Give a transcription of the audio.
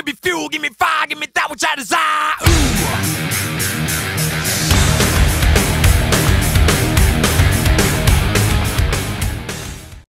me fuel, give me fire, give me that which I desire. Ooh.